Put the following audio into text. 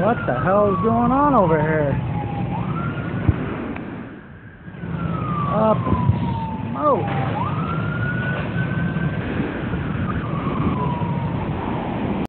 What the hell is going on over here? Up.